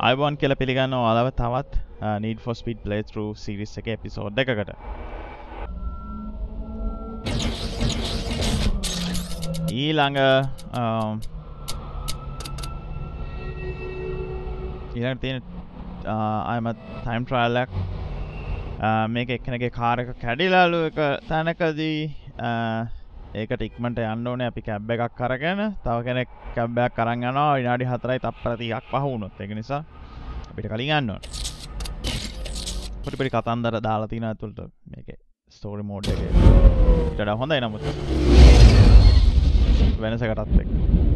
අයිබෝන් කියලා පිළිගන්නවා ඔයාලව තවත් Need for Speed playthrough series එකේ episode එකකට. ඊළඟ තියෙන I'm a time trial එකක් මේක එක්කෙනෙක්ගේ කාර් එක කැඩිලාලු එක තැනකදී ඒකට ඉක්මනට යන්න ඕනේ අපි කැබ් එකක් අරගෙන තව කෙනෙක් කැබ් එකක් අරන් යනවා විනාඩි 4යි තප්පර 30ක් පහ වුණොත් ඒක නිසා අපිට කලින් යන්න ඕනේ. පොඩි කතන්දර දාලා තියෙන අතුලට මේකේ ස්ටෝරි මෝඩ් එකේ ඊට වඩා හොඳයි නමුත් වෙනසකටත් එක්ක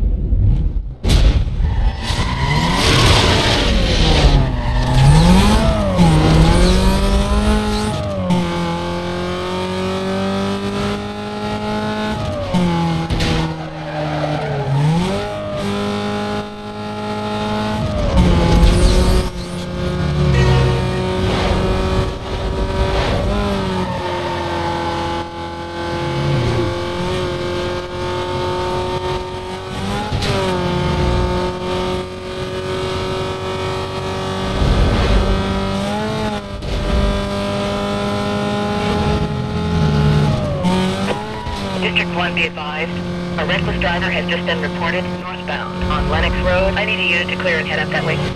Be advised, a reckless driver has just been reported northbound on Lennox Road. I need a unit to clear and head up that way.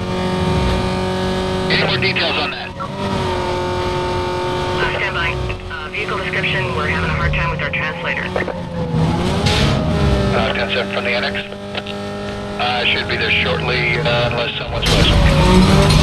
Any more details on that? Stand by. Vehicle description, we're having a hard time with our translator. 10-7 from the annex. Should be there shortly, unless someone's close.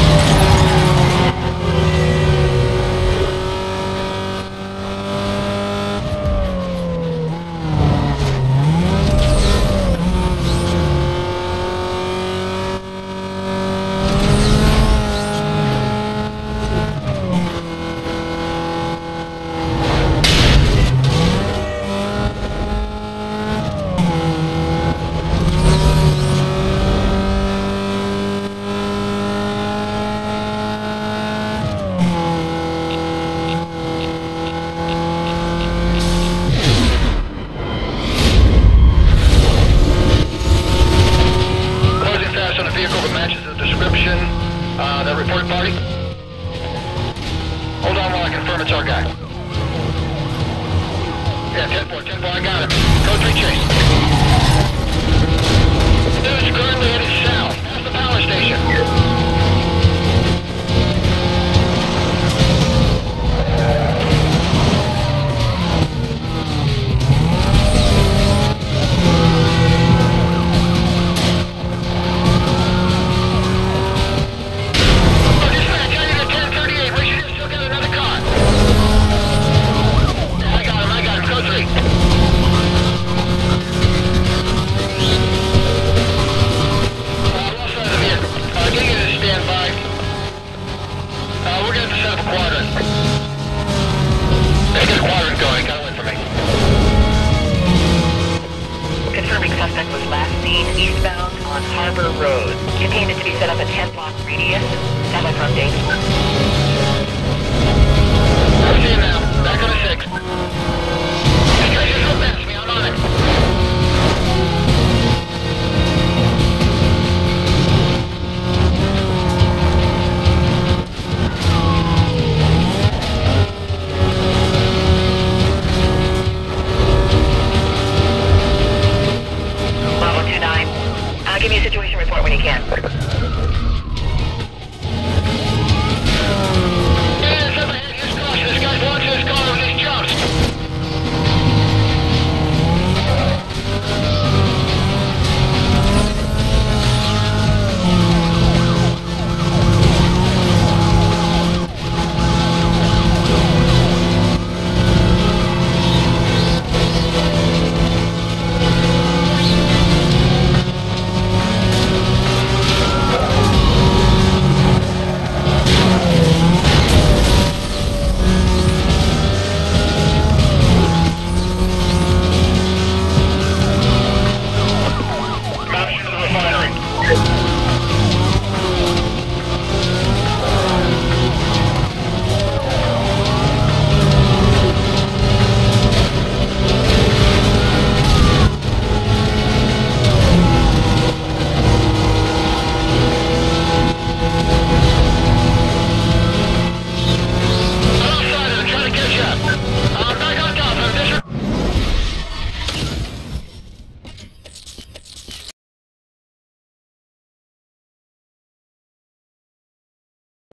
That report party? Hold on while I confirm it's our guy. Yeah, 10-4, I got him. Code 3 chase. Dude's currently headed south, past the power station. Suspect was last seen eastbound on Harbor Road. Containment to be set up at 10 block radius. Stand by from date. I see him now. Back on the 6. Hey guys, just go past me. I'm on it. Give me a situation report when you can.